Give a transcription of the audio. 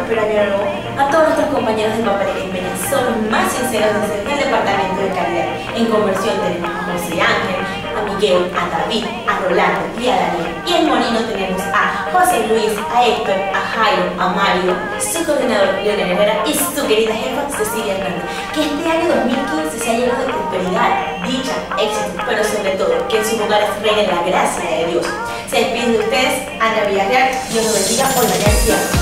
próspero año nuevo. A todos nuestros compañeros de Papelería Peña son los más sinceros desde el departamento de calidad. En conversión tenemos a José Ángel, a Miguel, a David, a Rolando y a Daniel. Y en Molino tenemos a José Luis, a Héctor, a Jairo, a Mario, su coordinador Leonel Herrera y su querida jefa Cecilia Hernández. Que este año 2015 se ha llenado de prosperidad, dicha, éxito, pero sobre todo que en sus hogares reine la gracia de Dios. Se despiden de ustedes, Ana Villarreal. Dios los bendiga por la gracia.